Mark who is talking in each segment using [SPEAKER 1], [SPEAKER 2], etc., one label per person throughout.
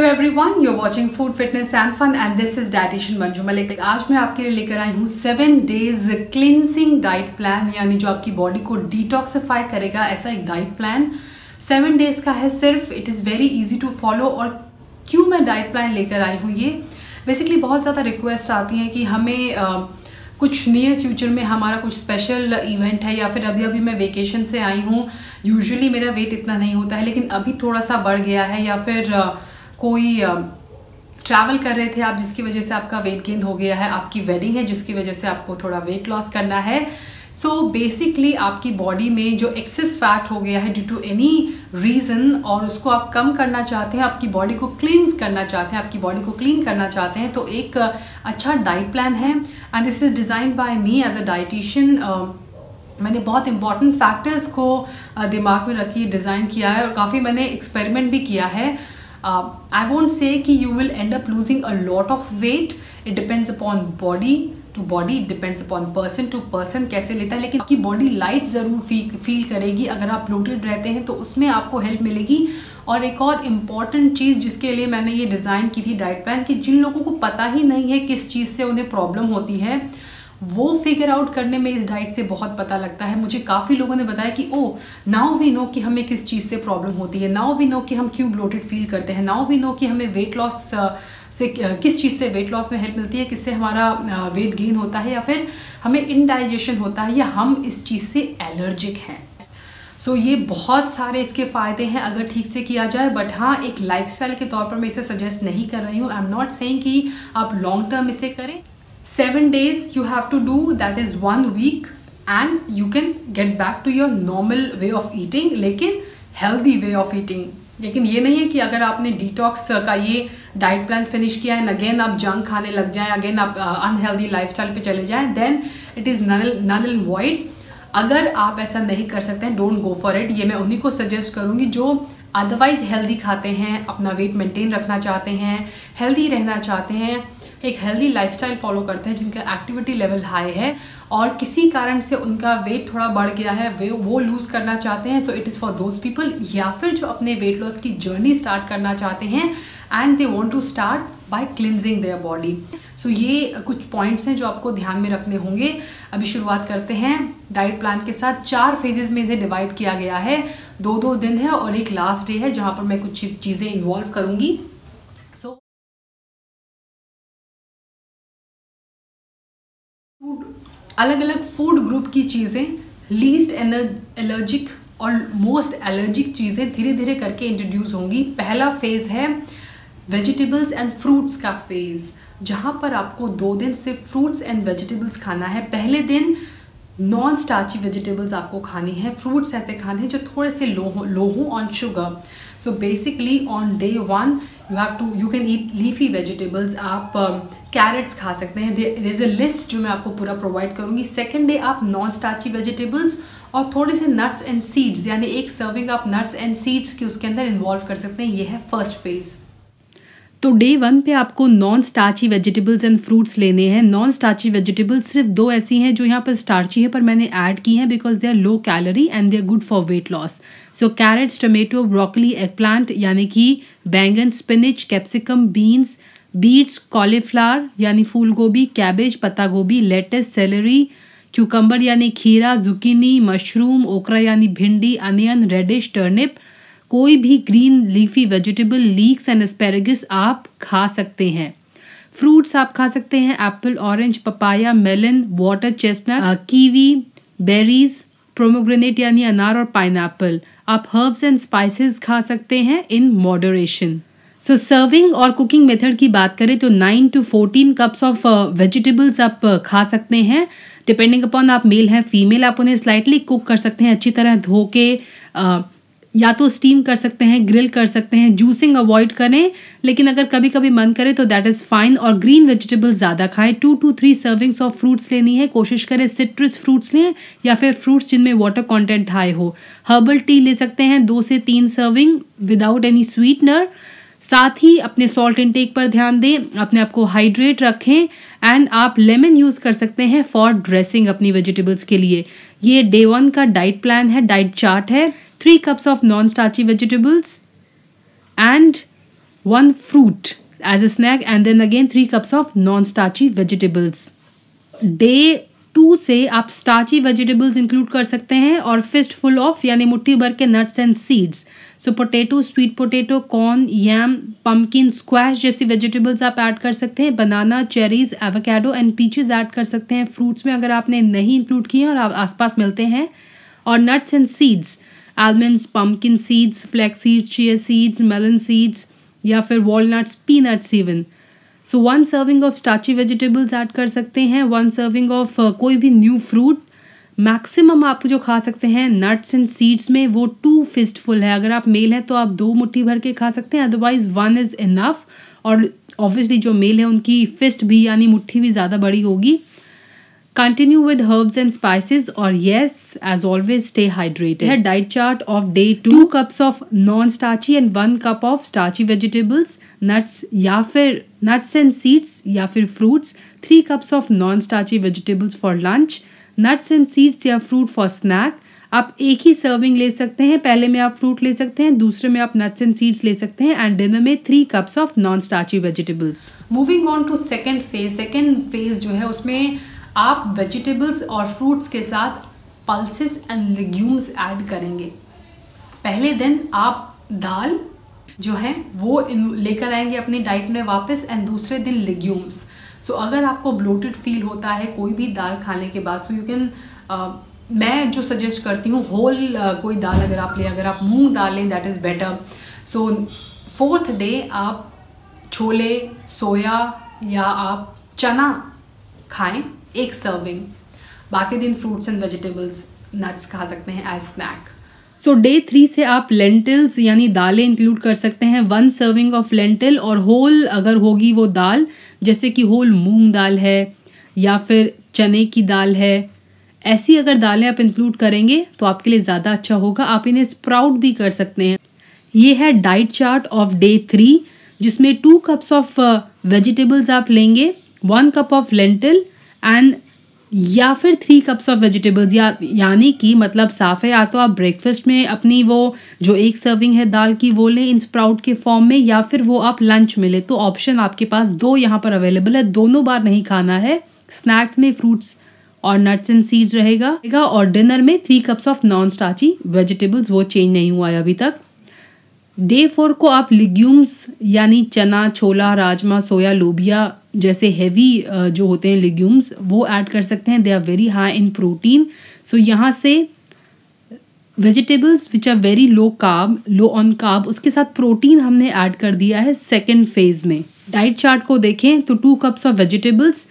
[SPEAKER 1] everyone, you're watching Food Fitness and Fun and this is Dietitian Manju Malik. आज मैं आपके लिए लेकर आई हूँ 7 days क्लिनसिंग डाइट प्लान, यानी जो आपकी बॉडी को डिटॉक्सिफाई करेगा, ऐसा एक डाइट प्लान 7 days का है सिर्फ। It is very easy to follow. और क्यों मैं डाइट प्लान लेकर आई हूँ, ये बेसिकली बहुत ज़्यादा रिक्वेस्ट आती है कि हमें कुछ नियर फ्यूचर में हमारा कुछ स्पेशल इवेंट है, या फिर अभी मैं वेकेशन से आई हूँ। यूजुअली मेरा वेट इतना नहीं होता है, लेकिन अभी थोड़ा सा बढ़ गया है, या फिर कोई ट्रैवल कर रहे थे आप जिसकी वजह से आपका वेट गेन हो गया है, आपकी वेडिंग है जिसकी वजह से आपको थोड़ा वेट लॉस करना है। सो बेसिकली आपकी बॉडी में जो एक्सेस फैट हो गया है ड्यू टू एनी रीज़न, और उसको आप कम करना चाहते हैं, आपकी बॉडी को क्लींस करना चाहते हैं, आपकी बॉडी को क्लीन करना चाहते हैं, तो एक अच्छा डाइट प्लान है। And this is designed by me as a dietitian. मैंने बहुत इंपॉर्टेंट फैक्टर्स को दिमाग में रखी डिज़ाइन किया है, और काफ़ी मैंने एक्सपेरिमेंट भी किया है। I won't say कि you will end up losing a lot of weight. It depends upon body to body, it depends upon person to person कैसे लेता है, लेकिन आपकी बॉडी लाइट ज़रूर फील करेगी। अगर आप ब्लोटेड रहते हैं तो उसमें आपको हेल्प मिलेगी। और एक और इम्पॉर्टेंट चीज़ जिसके लिए मैंने ये डिज़ाइन की थी डाइट प्लान, कि जिन लोगों को पता ही नहीं है किस चीज़ से उन्हें प्रॉब्लम होती है, वो फिगर आउट करने में इस डाइट से बहुत पता लगता है। मुझे काफ़ी लोगों ने बताया कि ओ नाउ वी नो कि हमें किस चीज़ से प्रॉब्लम होती है, नाउ वी नो कि हम क्यों ब्लोटेड फील करते हैं, नाउ वी नो कि हमें वेट लॉस से किस चीज़ से वेट लॉस में हेल्प मिलती है, किससे हमारा वेट गेन होता है, या फिर हमें इनडाइजेशन होता है, या हम इस चीज़ से एलर्जिक हैं। सो ये बहुत सारे इसके फ़ायदे हैं अगर ठीक से किया जाए। बट हाँ, एक लाइफस्टाइल के तौर पर मैं इसे सजेस्ट नहीं कर रही हूँ। आई एम नॉट सेइंग कि आप लॉन्ग टर्म इसे करें। 7 days you have to do, that is 1 week, and you can get back to your normal way of eating, लेकिन healthy way of eating। लेकिन ये नहीं है कि अगर आपने डिटॉक्स का ये डाइट प्लान फिनिश किया है, अगेन आप जंक खाने लग जाएं, अगेन आप अनहेल्दी लाइफस्टाइल पे चले जाएं, then it is null and void. अगर आप ऐसा नहीं कर सकते हैं, डोंट गो फॉर इट। ये मैं उन्हीं को सजेस्ट करूँगी जो अदरवाइज हेल्दी खाते हैं, अपना वेट मेंटेन रखना चाहते हैं, हेल्दी रहना चाहते हैं, एक हेल्दी लाइफस्टाइल फॉलो करते हैं, जिनका एक्टिविटी लेवल हाई है और किसी कारण से उनका वेट थोड़ा बढ़ गया है, वो लूज़ करना चाहते हैं। So it is for those people. या फिर जो अपने वेट लॉस की जर्नी स्टार्ट करना चाहते हैं and they want to start by cleansing their body. So ये कुछ पॉइंट्स हैं जो आपको ध्यान में रखने होंगे। अभी शुरुआत करते हैं डाइट प्लान के साथ। 4 फेजेज़ में इसे डिवाइड किया गया है। 2 दिन है और एक लास्ट डे है जहाँ पर मैं कुछ चीज़ें इन्वॉल्व करूँगी। सो अलग अलग फूड ग्रुप की चीज़ें, लीस्ट एलर्जिक और मोस्ट एलर्जिक चीज़ें धीरे धीरे करके इंट्रोड्यूस होंगी। पहला फेज़ है वेजिटेबल्स एंड फ्रूट्स का फेज़, जहाँ पर आपको 2 दिन सिर्फ फ्रूट्स एंड वेजिटेबल्स खाना है। पहले दिन नॉन स्टार्ची वेजिटेबल्स आपको खानी है, फ्रूट्स ऐसे खाने हैं जो थोड़े से लो हों on sugar. So basically on day 1 you can eat leafy vegetables. आप कैरेट्स खा सकते हैं। देयर इज़ अ लिस्ट जो मैं आपको पूरा प्रोवाइड करूँगी। सेकेंड डे आप नॉन स्टार्ची वेजिटेबल्स और थोड़े से नट्स एंड सीड्स, यानी एक सर्विंग आप नट्स एंड सीड्स की उसके अंदर इन्वॉल्व कर सकते हैं। ये है फर्स्ट फेज़। तो डे 1 पे आपको non starchy vegetables and fruits लेने हैं। नॉन स्टार्ची वेजिटेबल्स सिर्फ 2 ऐसी हैं जो यहाँ पर स्टार्ची है, पर मैंने ऐड की हैं because they are low calorie and they are good for weight loss. So carrots, tomato, broccoli, eggplant यानी कि बैंगन, spinach, capsicum, beans, beets, cauliflower यानी फूल गोभी, कैबेज, पत्ता गोभी, लेटस, सेलरी, क्यूकम्बर यानी खीरा, जुकीनी, मशरूम, ओकरा यानी भिंडी, अनियन, रेडिश, टर्निप, कोई भी green leafy vegetable, leeks and asparagus आप खा सकते हैं। फ्रूट्स आप खा सकते हैं apple, orange, papaya, melon, water chestnut, kiwi, berries, pomegranate यानी अनार और पाइनएप्पल। आप हर्ब्स एंड स्पाइसेस खा सकते हैं इन मॉडरेशन। सो सर्विंग और कुकिंग मेथड की बात करें तो 9 to 14 कप्स ऑफ वेजिटेबल्स आप खा सकते हैं। डिपेंडिंग अपॉन आप मेल हैं फीमेल, आप उन्हें स्लाइटली कुक कर सकते हैं, अच्छी तरह धो के या तो स्टीम कर सकते हैं, ग्रिल कर सकते हैं। जूसिंग अवॉइड करें, लेकिन अगर कभी कभी मन करे तो दैट इज़ फाइन। और ग्रीन वेजिटेबल्स ज़्यादा खाएं। 2 to 3 सर्विंग्स ऑफ फ्रूट्स लेनी है। कोशिश करें सिट्रस फ्रूट्स लें या फिर फ्रूट्स जिनमें वाटर कंटेंट हाई हो। हर्बल टी ले सकते हैं 2 से 3 सर्विंग विदाउट एनी स्वीटनर। साथ ही अपने सॉल्ट इनटेक पर ध्यान दें, अपने आप को हाइड्रेट रखें एंड आप लेमन यूज़ कर सकते हैं फॉर ड्रेसिंग अपनी वेजिटेबल्स के लिए। ये डे 1 का डाइट प्लान है, डाइट चार्ट है। 3 cups of non-starchy vegetables and 1 fruit as a snack, and then again 3 cups of non-starchy vegetables. Day 2 से आप स्टार्ची वेजिटेबल्स इंक्लूड कर सकते हैं और फिस्ट फुल ऑफ यानी मुट्ठी भर के nuts and seeds. So potato, sweet potato, corn, yam, pumpkin, squash जैसी वेजिटेबल्स आप ऐड कर सकते हैं. Banana, cherries, avocado and peaches add कर सकते हैं. फ्रूट्स में अगर आपने नहीं इंक्लूड किए और आप आसपास मिलते हैं. और nuts and seeds, almonds, pumpkin seeds, flax seeds, chia seeds, melon seeds या फिर walnuts, peanuts even. So 1 serving of starchy vegetables add कर सकते हैं. 1 सर्विंग ऑफ कोई भी न्यू फ्रूट. मैक्सिमम आप जो खा सकते हैं नट्स एंड सीड्स में वो 2 फिस्टफुल है. अगर आप मेल हैं तो आप 2 मुट्ठी भर के खा सकते हैं, अदरवाइज 1 इज़ इनफ. और ऑब्वियसली जो मेल है उनकी फिस्ट भी यानी मुट्ठी भी ज़्यादा बड़ी होगी. Continue with herbs and spices, और yes, as always, stay hydrated. है diet chart of day 2. 2 cups of non-starchy and 1 cup of starchy vegetables, nuts या फिर nuts and seeds या फिर fruits. 3 cups of non-starchy vegetables for lunch, nuts and seeds या fruit for snack. आप एक ही serving ले सकते हैं. पहले में आप फ्रूट ले सकते हैं, दूसरे में आप नट्स एंड सीड्स ले सकते हैं. एंड डिनर में 3 cups of non starchy vegetables. Moving on to second phase. Second phase जो है उसमें आप वेजिटेबल्स और फ्रूट्स के साथ पल्सेस एंड लेग्यूम्स ऐड करेंगे. पहले दिन आप दाल जो है वो लेकर आएंगे अपनी डाइट में वापस, एंड दूसरे दिन लेग्यूम्स. सो अगर आपको ब्लोटेड फील होता है कोई भी दाल खाने के बाद, सो यू कैन, मैं जो सजेस्ट करती हूँ होल कोई दाल अगर आप लें, अगर आप मूंग दाल लें that is better. So 4th day आप छोले, सोया या आप चना खाएं 1 सर्विंग. बाकी दिन फ्रूट्स एंड वेजिटेबल्स, नट्स खा सकते हैं एज स्नैक. सो डे 3 से आप लेंटिल्स यानी दालें इंक्लूड कर सकते हैं. 1 सर्विंग ऑफ लेंटिल, और होल अगर होगी वो दाल, जैसे कि होल मूंग दाल है या फिर चने की दाल है, ऐसी अगर दालें आप इंक्लूड करेंगे तो आपके लिए ज़्यादा अच्छा होगा. आप इन्हें स्प्राउट भी कर सकते हैं. ये है डाइट चार्ट ऑफ डे 3, जिसमें 2 cups ऑफ वेजिटेबल्स आप लेंगे, 1 cup ऑफ लेंटिल एंड या फिर 3 cups ऑफ वेजिटेबल्स. यानी कि मतलब साफ है, या तो आप ब्रेकफास्ट में अपनी वो जो 1 सर्विंग है दाल की वो लें इन स्प्राउट के फॉर्म में, या फिर वो आप लंच में लें. तो ऑप्शन आपके पास 2 यहाँ पर अवेलेबल है. दोनों बार नहीं खाना है. स्नैक्स में फ्रूट्स और नट्स एंड सीड्स रहेगा, और डिनर में 3 cups of non starchy vegetables, वो चेंज नहीं हुआ है अभी तक. डे 4 को आप लिग्यूम्स यानी चना, छोला, राजमा, सोया, लोबिया जैसे हैवी जो होते हैं लिग्यूम्स वो ऐड कर सकते हैं. They are very high in protein. So यहाँ से vegetables which are very low on carb, उसके साथ प्रोटीन हमने ऐड कर दिया है सेकेंड फेज में. डाइट चार्ट को देखें तो 2 cups ऑफ वेजिटेबल्स.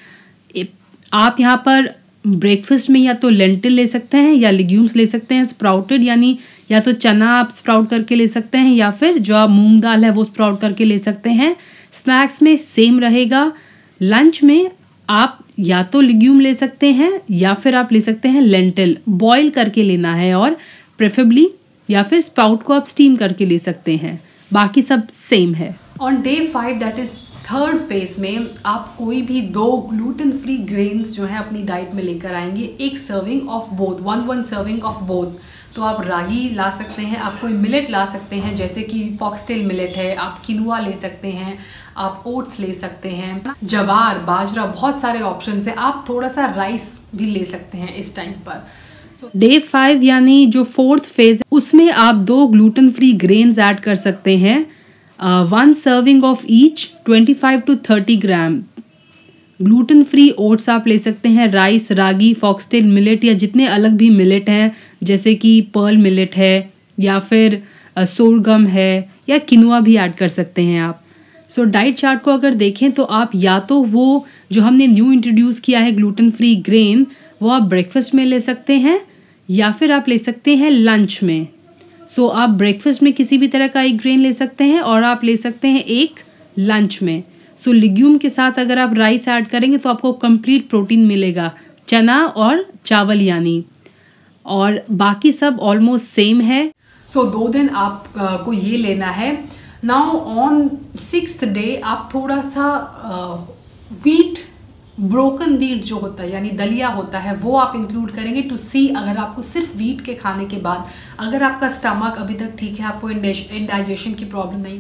[SPEAKER 1] आप यहाँ पर ब्रेकफास्ट में या तो लेंटिल ले सकते हैं या लिग्यूम्स ले सकते हैं स्प्राउटेड, यानी या तो चना आप स्प्राउट करके ले सकते हैं या फिर जो आप मूंग दाल है वो स्प्राउट करके ले सकते हैं. स्नैक्स में सेम रहेगा. लंच में आप या तो लिग्यूम ले सकते हैं या फिर आप ले सकते हैं लेंटिल, बॉईल करके लेना है और प्रेफरेबली, या फिर स्प्राउट को आप स्टीम करके ले सकते हैं. बाकी सब सेम है. On day 5 that is 3rd phase में आप कोई भी 2 ग्लूटेन फ्री ग्रेन्स जो है अपनी डाइट में लेकर आएंगे. 1 serving of both, 1 serving of both. तो आप रागी ला सकते हैं, आप कोई मिलेट ला सकते हैं जैसे कि फॉक्सटेल मिलेट है, आप किनुआ ले सकते हैं, आप ओट्स ले सकते हैं, जवार, बाजरा, बहुत सारे ऑप्शंस हैं. आप थोड़ा सा राइस भी ले सकते हैं इस टाइम पर. डे 5 यानी जो 4th फेज, उसमें आप 2 ग्लूटेन फ्री ग्रेन्स ऐड कर सकते हैं. 1 serving of each, 25 to 30 gram. Gluten free oats आप ले सकते हैं, राइस, रागी, फॉक्सटेल मिलेट या जितने अलग भी मिलेट हैं जैसे कि पर्ल मिलेट है या फिर सोरगम है या किनुआ भी ऐड कर सकते हैं आप. सो डाइट चार्ट को अगर देखें तो आप या तो वो जो हमने न्यू इंट्रोड्यूस किया है ग्लूटेन फ्री ग्रेन वो आप ब्रेकफास्ट में ले सकते हैं या फिर आप ले सकते हैं लंच में. सो आप ब्रेकफास्ट में किसी भी तरह का एक ग्रेन ले सकते हैं और आप ले सकते हैं एक लंच में. सो लिग्यूम के साथ अगर आप राइस ऐड करेंगे तो आपको कंप्लीट प्रोटीन मिलेगा, चना और चावल यानी, और बाकी सब ऑलमोस्ट सेम है. सो 2 दिन आपको ये लेना है. नाउ ऑन 6th डे आप थोड़ा सा व्हीट, ब्रोकन व्हीट जो होता है यानी दलिया होता है वो आप इंक्लूड करेंगे टू सी अगर आपको सिर्फ व्हीट के खाने के बाद अगर आपका स्टमक अभी तक ठीक है, आपको इंडाइजेशन की प्रॉब्लम नहीं हुई.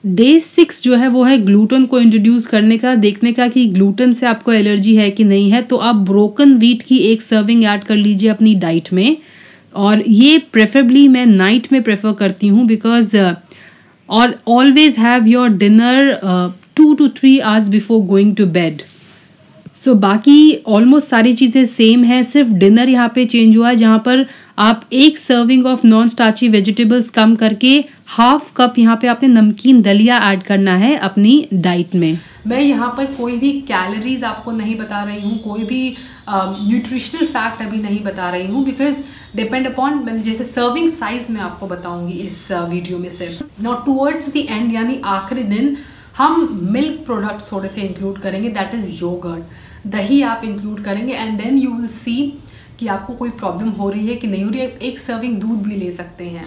[SPEAKER 1] डे 6 जो है वो है ग्लूटेन को इंट्रोड्यूस करने का, देखने का कि ग्लूटेन से आपको एलर्जी है कि नहीं है। तो आप ब्रोकन व्हीट की एक सर्विंग ऐड कर लीजिए अपनी डाइट में, और ये प्रेफरेबली मैं नाइट में प्रेफर करती हूँ बिकॉज और always have your dinner 2 to 3 hours before going to bed. So बाकी ऑलमोस्ट सारी चीज़ें सेम है, सिर्फ डिनर यहाँ पे चेंज हुआ है, जहाँ पर आप एक serving of non starchy vegetables कम करके हाफ कप यहाँ पे आपने नमकीन दलिया ऐड करना है अपनी डाइट में। मैं यहाँ पर कोई भी कैलोरीज आपको नहीं बता रही हूँ, कोई भी न्यूट्रिशनल फैक्ट अभी नहीं बता रही हूँ, बिकॉज डिपेंड अपॉन, मैंने जैसे सर्विंग साइज में आपको बताऊंगी इस वीडियो में सिर्फ। नॉट टूवर्ड्स द एंड यानी आखिरी दिन हम मिल्क प्रोडक्ट्स थोड़े से इंक्लूड करेंगे, दैट इज़ योगर्ट, दही आप इंक्लूड करेंगे, and then you will see कि आपको कोई प्रॉब्लम हो रही है कि नहीं हो रही है। एक सर्विंग दूध भी ले सकते हैं।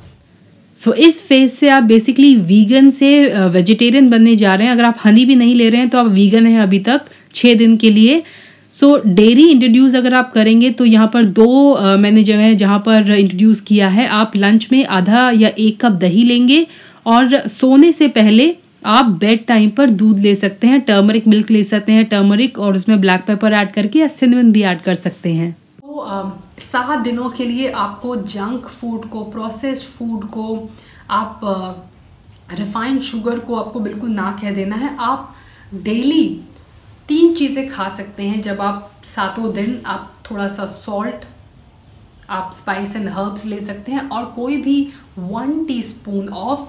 [SPEAKER 1] सो इस फेज से आप बेसिकली वीगन से वेजिटेरियन बनने जा रहे हैं। अगर आप हनी भी नहीं ले रहे हैं तो आप वीगन हैं अभी तक 6 दिन के लिए। सो डेयरी इंट्रोड्यूस अगर आप करेंगे तो यहाँ पर 2 मैंने जगह है जहाँ पर इंट्रोड्यूस किया है। आप लंच में आधा या 1 कप दही लेंगे, और सोने से पहले आप बेड टाइम पर दूध ले सकते हैं, टर्मरिक मिल्क ले सकते हैं, टर्मरिक और उसमें ब्लैक पेपर ऐड करके या सिनेमन भी ऐड कर सकते हैं। तो 7 दिनों के लिए आपको जंक फूड को, प्रोसेस्ड फूड को, आप रिफाइंड शुगर को आपको बिल्कुल ना कह देना है। आप डेली 3 चीज़ें खा सकते हैं जब आप 7 दिन। आप थोड़ा सा सॉल्ट, आप स्पाइस एंड हर्ब्स ले सकते हैं, और कोई भी 1 टीस्पून ऑफ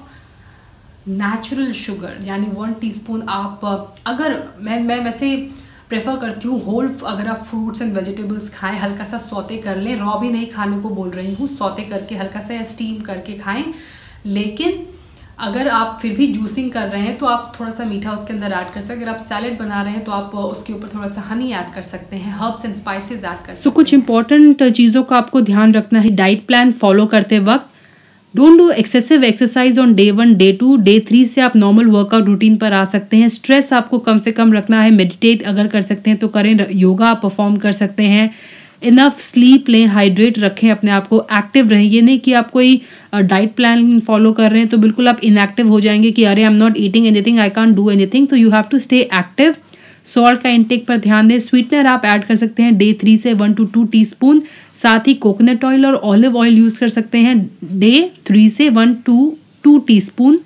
[SPEAKER 1] नेचुरल शुगर यानी 1 टीस्पून आप, अगर मैं वैसे प्रेफर करती हूँ होल, अगर आप फ्रूट्स एंड वेजिटेबल्स खाएं, हल्का सा सौते कर लें, रॉ भी नहीं खाने को बोल रही हूँ, सौते करके हल्का सा या स्टीम करके खाएं। लेकिन अगर आप फिर भी जूसिंग कर रहे हैं तो आप थोड़ा सा मीठा उसके अंदर ऐड कर सकते हैं। अगर आप सैलेड बना रहे हैं तो आप उसके ऊपर थोड़ा सा हनी ऐड कर सकते हैं, हर्ब्स एंड स्पाइसेस ऐड कर सकते हैं। सो कुछ इंपॉर्टेंट चीज़ों का आपको ध्यान रखना है डाइट प्लान फॉलो करते वक्त। Don't do excessive exercise on day 1, day 2, day 3 से आप नॉर्मल वर्कआउट रूटीन पर आ सकते हैं। स्ट्रेस आपको कम से कम रखना है, मेडिटेट अगर कर सकते हैं तो करें, योगा आप परफॉर्म कर सकते हैं, इनफ स्लीप लें, हाइड्रेट रखें अपने आप को, एक्टिव रहें। ये नहीं कि आप कोई डाइट प्लान फॉलो कर रहे हैं तो बिल्कुल आप इनएक्टिव हो जाएंगे कि अरे I am not eating anything, I can't do anything. तो you have to stay active. Salt का इंटेक पर ध्यान दें। स्वीटनर आप ऐड कर सकते हैं डे 3 से 1 to 2 टीस्पून। साथ ही कोकोनट ऑयल और ऑलिव ऑयल यूज कर सकते हैं डे 3 से 1 to 2 टीस्पून।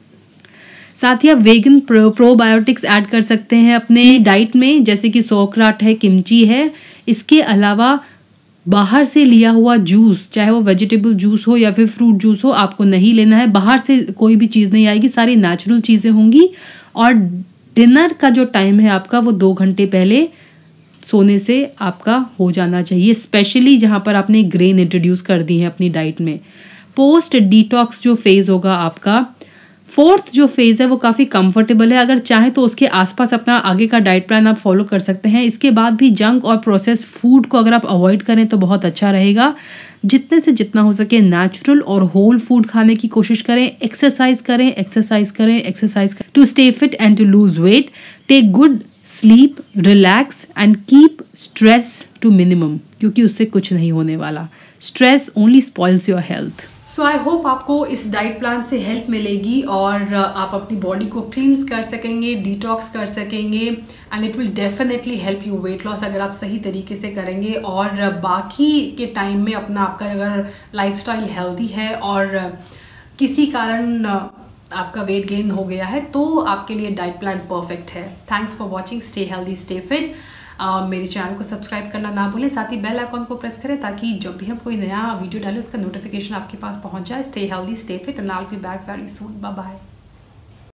[SPEAKER 1] साथ ही आप वेगन प्रोबायोटिक्स ऐड कर सकते हैं अपने डाइट में, जैसे कि सौराठ है, किमची है। इसके अलावा बाहर से लिया हुआ जूस, चाहे वो वेजिटेबल जूस हो या फिर फ्रूट जूस हो, आपको नहीं लेना है। बाहर से कोई भी चीज़ नहीं आएगी, सारी नेचुरल चीज़ें होंगी। और डिनर का जो टाइम है आपका वो 2 घंटे पहले सोने से आपका हो जाना चाहिए, स्पेशली जहाँ पर आपने ग्रेन इंट्रोड्यूस कर दी है अपनी डाइट में। पोस्ट डिटॉक्स जो फेज़ होगा आपका, 4th जो फेज़ है वो काफ़ी कंफर्टेबल है। अगर चाहें तो उसके आसपास अपना आगे का डाइट प्लान आप फॉलो कर सकते हैं। इसके बाद भी जंक और प्रोसेस फूड को अगर आप अवॉइड करें तो बहुत अच्छा रहेगा। जितने से जितना हो सके नेचुरल और होल फूड खाने की कोशिश करें। एक्सरसाइज करें, एक्सरसाइज करें, एक्सरसाइज करें to stay fit and to lose weight. Take good sleep, relax and keep stress to minimum, क्योंकि उससे कुछ नहीं होने वाला। Stress only spoils your health. So I hope आपको इस डाइट प्लान से हेल्प मिलेगी और आप अपनी बॉडी को क्लींस कर सकेंगे, डिटॉक्स कर सकेंगे, and it will definitely help you weight loss अगर आप सही तरीके से करेंगे। और बाकी के टाइम में अपना आपका अगर लाइफस्टाइल हेल्दी है और किसी कारण आपका वेट गेन हो गया है तो आपके लिए डाइट प्लान परफेक्ट है। Thanks for watching. Stay healthy, stay fit. मेरे चैनल को सब्सक्राइब करना ना भूलें, साथ ही बेल आइकॉन को प्रेस करें ताकि जब भी हम कोई नया वीडियो डालें उसका नोटिफिकेशन आपके पास पहुंच जाए। Stay healthy, stay fit, and I will be back very soon. Bye bye.